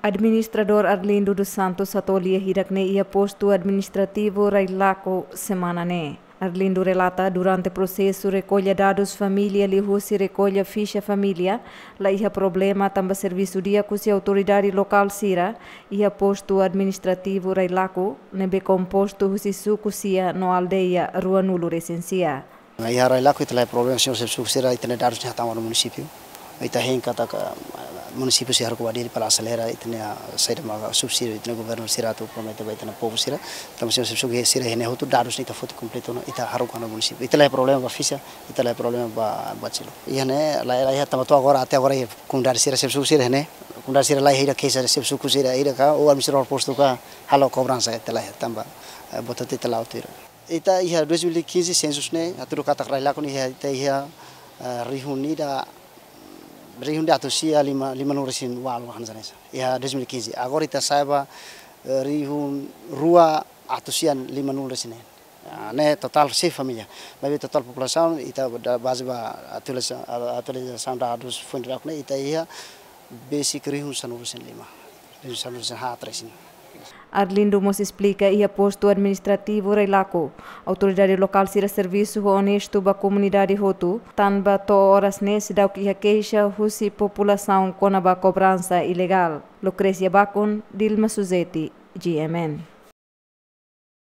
Administrador Arlindo dos Santos atolia hirakne ia posto administrativo Railaco semana ne. Arlindo relata durante o processo recolha dados família lihusi recolha ficha família, lá ia problema também serviço dia com a autoridade local sira, ia posto administrativo Railaco, nebe composto husi sucusia no aldeia Rua Nulo Recensia. Ia Railaco itala problema se sucusia itene dados de hatama no município. Ita kata município se harko adil para acelera itne saída maga subsídio itne governo sirato promete vai itne povo sira então se subsídio sira hene hotu dados ita foto completo no ita harko no município ita problema ba ficha ita problema ba bacilo ihane la tamato agora até agora kundar sira subsídio sira hene kundar sira la hira keisa subsídio sira ira ka o administrador posto ka halo cobrança ita tamba botati ita lautira ita ia 2015 census ne aturu kata Railaco ni ita ia reunida atusia lima nuresin walu hanzanesa ya 2015 agora ita saiba rihun rua atusian lima nuresin ne total se família mas total população ita base ba atualização dados fundak ne ita ia basic rihun sanuresin lima rihun sanuresin ha tresin. Arlindo mos explica ia posto administrativo Railaco, autoridade local sira serviço honesto ba comunidade hotu, tanba to horas nesse dau que ia queixa husi população com a cobrança ilegal. Lucrecia Bacon, Dilma Suzeti, GMN.